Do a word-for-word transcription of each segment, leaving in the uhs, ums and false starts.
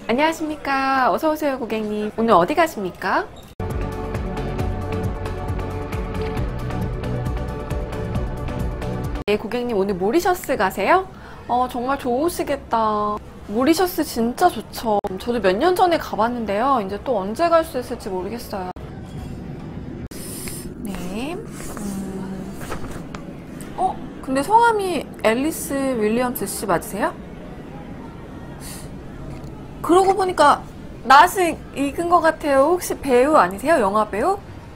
안녕하십니까. 어서오세요 고객님. 오늘 어디 가십니까? 네, 고객님 오늘 모리셔스 가세요? 어, 정말 좋으시겠다. 모리셔스 진짜 좋죠. 저도 몇 년 전에 가봤는데요. 이제 또 언제 갈 수 있을지 모르겠어요. 네. 음... 어? 근데 성함이 앨리스 윌리엄스 씨 맞으세요? 그러고 보니까 낯을 익은 것 같아요. 혹시 배우 아니세요? 영화 배우?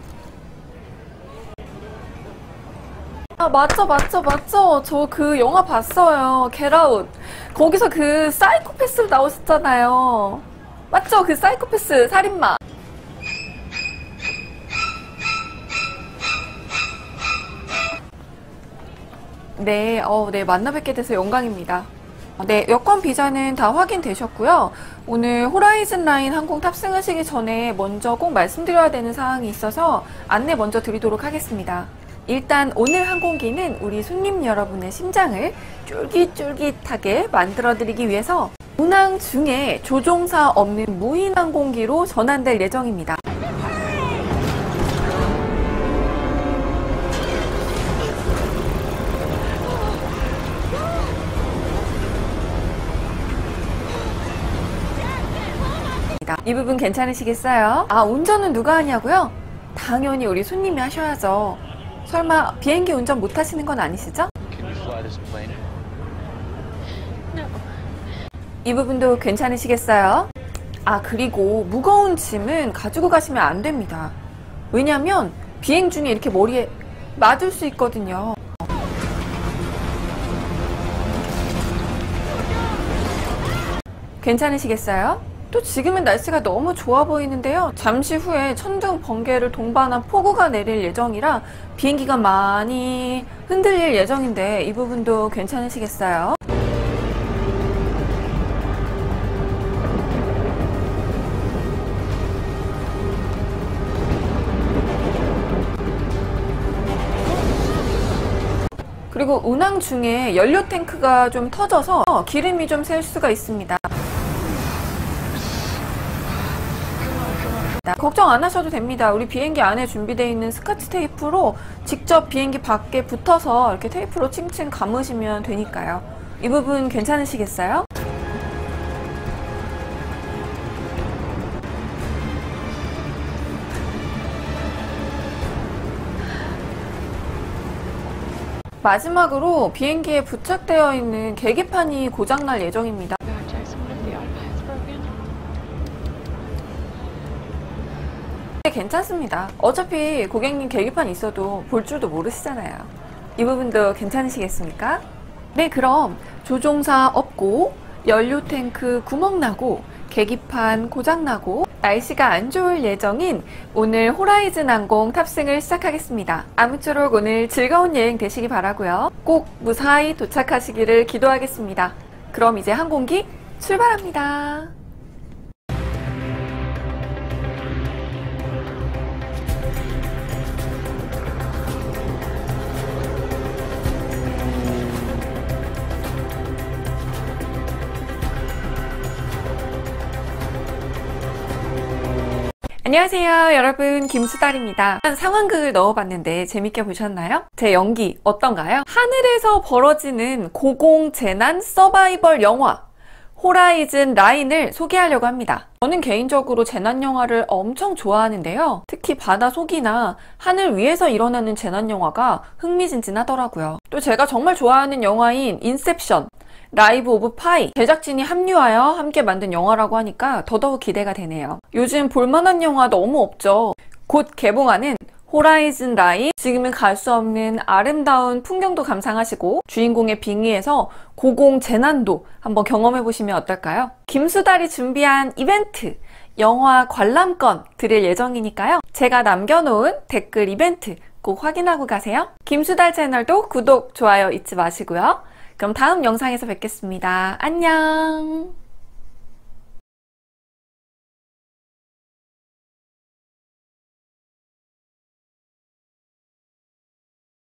아, 맞죠, 맞죠, 맞죠. 저 그 영화 봤어요. 겟아웃. 거기서 그 사이코패스로 나오셨잖아요. 맞죠? 그 사이코패스 살인마. 네, 어, 네, 만나 뵙게 돼서 영광입니다. 네, 여권 비자는 다 확인되셨고요. 오늘 호라이즌 라인 항공 탑승하시기 전에 먼저 꼭 말씀드려야 되는 사항이 있어서 안내 먼저 드리도록 하겠습니다. 일단 오늘 항공기는 우리 손님 여러분의 심장을 쫄깃쫄깃하게 만들어드리기 위해서 운항 중에 조종사 없는 무인 항공기로 전환될 예정입니다. 이 부분 괜찮으시겠어요? 아, 운전은 누가 하냐고요? 당연히 우리 손님이 하셔야죠. 설마 비행기 운전 못 하시는 건 아니시죠? 이 부분도 괜찮으시겠어요? 아, 그리고 무거운 짐은 가지고 가시면 안 됩니다. 왜냐면 비행 중에 이렇게 머리에 맞을 수 있거든요. 괜찮으시겠어요? 또 지금은 날씨가 너무 좋아 보이는데요. 잠시 후에 천둥, 번개를 동반한 폭우가 내릴 예정이라 비행기가 많이 흔들릴 예정인데 이 부분도 괜찮으시겠어요? 그리고 운항 중에 연료 탱크가 좀 터져서 기름이 좀 셀 수가 있습니다. 걱정 안 하셔도 됩니다. 우리 비행기 안에 준비되어 있는 스카치 테이프로 직접 비행기 밖에 붙어서 이렇게 테이프로 칭칭 감으시면 되니까요. 이 부분 괜찮으시겠어요? 마지막으로 비행기에 부착되어 있는 계기판이 고장날 예정입니다. 괜찮습니다. 어차피 고객님 계기판 있어도 볼 줄도 모르시잖아요. 이 부분도 괜찮으시겠습니까? 네, 그럼 조종사 없고 연료 탱크 구멍 나고 계기판 고장 나고 날씨가 안 좋을 예정인 오늘 호라이즌 항공 탑승을 시작하겠습니다. 아무쪼록 오늘 즐거운 여행 되시기 바라고요. 꼭 무사히 도착하시기를 기도하겠습니다. 그럼 이제 항공기 출발합니다. 안녕하세요 여러분, 김수달입니다. 상황극을 넣어봤는데 재밌게 보셨나요? 제 연기 어떤가요? 하늘에서 벌어지는 고공재난 서바이벌 영화 호라이즌 라인을 소개하려고 합니다. 저는 개인적으로 재난영화를 엄청 좋아하는데요. 특히 바다 속이나 하늘 위에서 일어나는 재난영화가 흥미진진하더라고요. 또 제가 정말 좋아하는 영화인 인셉션, 라이브 오브 파이 제작진이 합류하여 함께 만든 영화라고 하니까 더더욱 기대가 되네요. 요즘 볼만한 영화 너무 없죠. 곧 개봉하는 호라이즌 라인, 지금은 갈 수 없는 아름다운 풍경도 감상하시고 주인공의 빙의에서 고공재난도 한번 경험해보시면 어떨까요? 김수달이 준비한 이벤트, 영화 관람권 드릴 예정이니까요. 제가 남겨놓은 댓글 이벤트 꼭 확인하고 가세요. 김수달 채널도 구독, 좋아요 잊지 마시고요. 그럼 다음 영상에서 뵙겠습니다. 안녕!